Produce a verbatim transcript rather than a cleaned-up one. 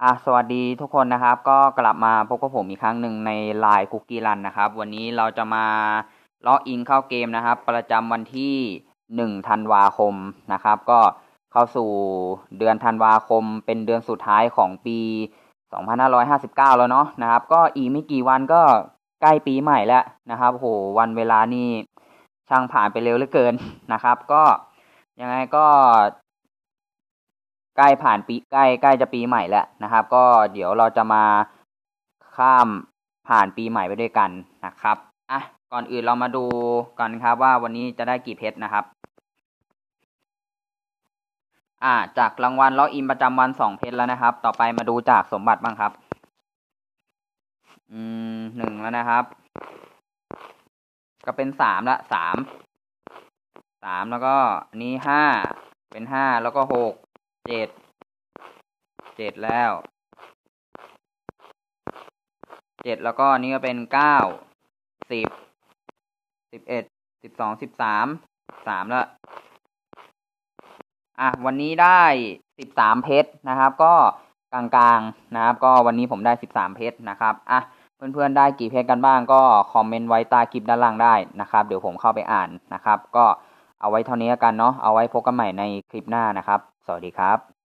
อ่ะสวัสดีทุกคนนะครับก็กลับมาพบกับผมอีกครั้งหนึ่งในไลน์คุกกี้รันนะครับวันนี้เราจะมาล็อกอินเข้าเกมนะครับประจำวันที่หนึ่งธันวาคมนะครับก็เข้าสู่เดือนธันวาคมเป็นเดือนสุดท้ายของปีสองพันห้าร้อยห้าสิบเก้าแล้วเนาะนะครับก็อีกไม่กี่วันก็ใกล้ปีใหม่แล้วนะครับโหวันเวลานี่ช่างผ่านไปเร็วเหลือเกินนะครับก็ยังไงก็ใกล้ผ่านปีใกล้ใกล้จะปีใหม่แล้วนะครับก็เดี๋ยวเราจะมาข้ามผ่านปีใหม่ไปด้วยกันนะครับอ่ะก่อนอื่นเรามาดูกันครับว่าวันนี้จะได้กี่เพชรนะครับอ่าจากรางวัลล็อกอินประจำวันสองเพชรแล้วนะครับต่อไปมาดูจากสมบัติบ้างครับอืมหนึ่งแล้วนะครับก็เป็นสามละสามสามแล้วก็อันนี้ห้าเป็นห้าแล้วก็หกเจ็ดเจ็ดแล้วเจ็ดแล้วก็อันนี้ก็เป็นเก้าสิบสิบเอ็ดสิบสองสิบสามสามแล้วอ่ะวันนี้ได้สิบสามเพชรนะครับก็กลางๆนะครับก็วันนี้ผมได้สิบสามเพชรนะครับอ่ะเพื่อนๆได้กี่เพชรกันบ้างก็คอมเมนต์ไว้ใต้คลิปด้านล่างได้นะครับเดี๋ยวผมเข้าไปอ่านนะครับก็เอาไว้เท่านี้กันเนาะเอาไว้พบกันใหม่ในคลิปหน้านะครับสวัสดีครับ